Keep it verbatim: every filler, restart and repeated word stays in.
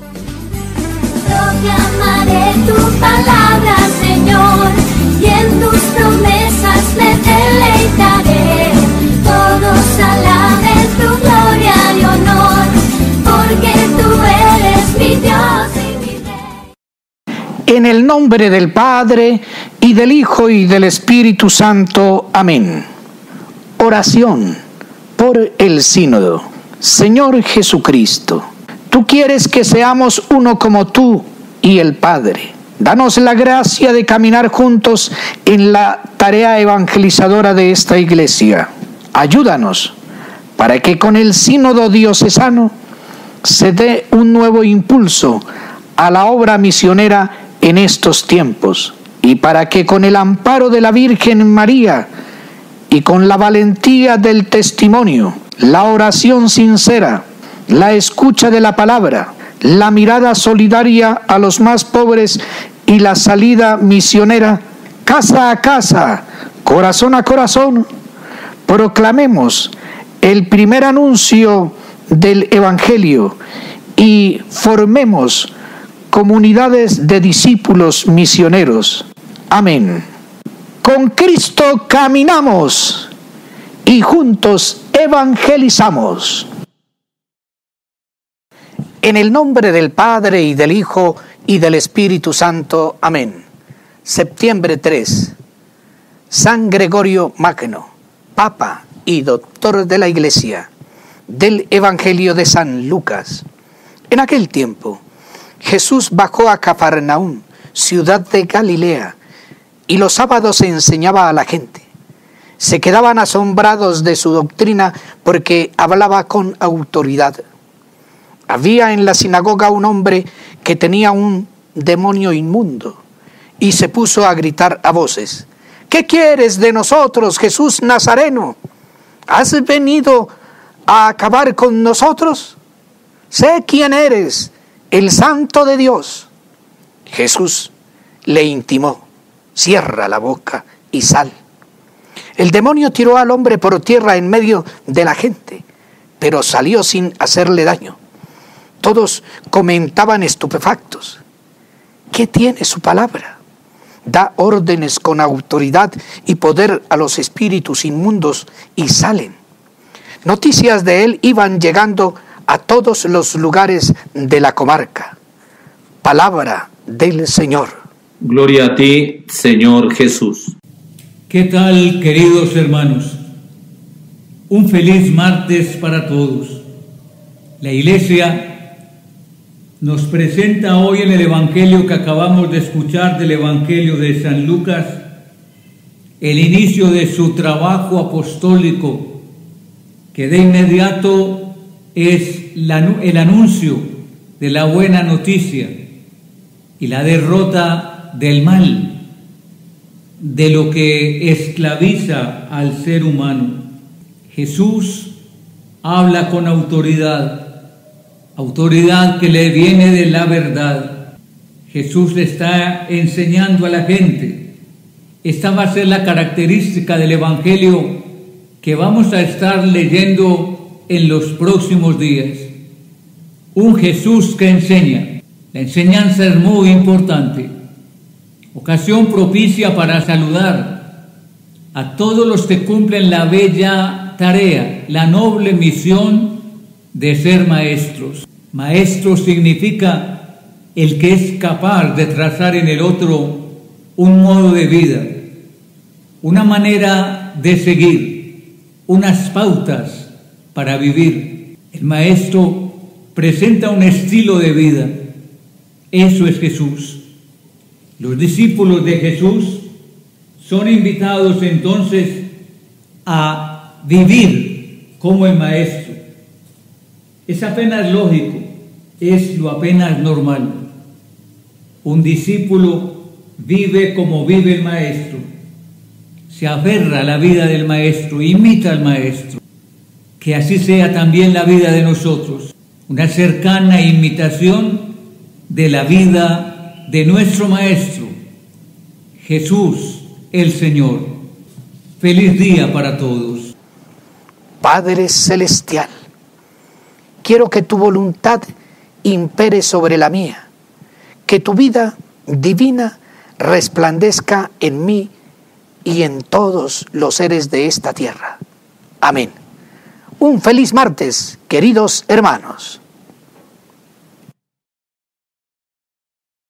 Proclamaré tu palabra, Señor, y en tus promesas me deleitaré. Todos alaben tu gloria y honor, porque tú eres mi Dios y mi Rey. En el nombre del Padre, y del Hijo, y del Espíritu Santo. Amén. Oración por el Sínodo. Señor Jesucristo, tú quieres que seamos uno como tú y el Padre. Danos la gracia de caminar juntos en la tarea evangelizadora de esta iglesia. Ayúdanos para que con el sínodo diocesano se dé un nuevo impulso a la obra misionera en estos tiempos, y para que con el amparo de la Virgen María y con la valentía del testimonio, la oración sincera, la escucha de la palabra, la mirada solidaria a los más pobres y la salida misionera, casa a casa, corazón a corazón, proclamemos el primer anuncio del Evangelio y formemos comunidades de discípulos misioneros. Amén. Con Cristo caminamos y juntos evangelizamos. En el nombre del Padre, y del Hijo, y del Espíritu Santo. Amén. Septiembre tres. San Gregorio Magno, Papa y Doctor de la Iglesia. Del Evangelio de San Lucas. En aquel tiempo, Jesús bajó a Cafarnaúm, ciudad de Galilea, y los sábados enseñaba a la gente. Se quedaban asombrados de su doctrina porque hablaba con autoridad. Había en la sinagoga un hombre que tenía un demonio inmundo y se puso a gritar a voces: ¿qué quieres de nosotros, Jesús Nazareno? ¿Has venido a acabar con nosotros? Sé quién eres, el Santo de Dios. Jesús le intimó: cierra la boca y sal. El demonio tiró al hombre por tierra en medio de la gente, pero salió sin hacerle daño. Todos comentaban estupefactos: ¿qué tiene su palabra? Da órdenes con autoridad y poder a los espíritus inmundos y salen. Noticias de él iban llegando a todos los lugares de la comarca. Palabra del Señor. Gloria a ti, Señor Jesús. ¿Qué tal, queridos hermanos? Un feliz martes para todos. La Iglesia nos presenta hoy en el Evangelio que acabamos de escuchar, del Evangelio de San Lucas, el inicio de su trabajo apostólico, que de inmediato es la, el anuncio de la buena noticia y la derrota del mal, de lo que esclaviza al ser humano. Jesús habla con autoridad, autoridad que le viene de la verdad. Jesús le está enseñando a la gente. Esta va a ser la característica del Evangelio que vamos a estar leyendo en los próximos días. Un Jesús que enseña. La enseñanza es muy importante. Ocasión propicia para saludar a todos los que cumplen la bella tarea, la noble misión de ser maestros. Maestro significa el que es capaz de trazar en el otro un modo de vida, una manera de seguir, unas pautas para vivir. El maestro presenta un estilo de vida. Eso es Jesús. Los discípulos de Jesús son invitados entonces a vivir como el maestro. Es apenas lógico, es lo apenas normal. Un discípulo vive como vive el maestro, se aferra a la vida del maestro, imita al maestro. Que así sea también la vida de nosotros, una cercana imitación de la vida de nuestro maestro, Jesús el Señor. Feliz día para todos. Padre Celestial, quiero que tu voluntad impere sobre la mía, que tu vida divina resplandezca en mí y en todos los seres de esta tierra. Amén. Un feliz martes, queridos hermanos.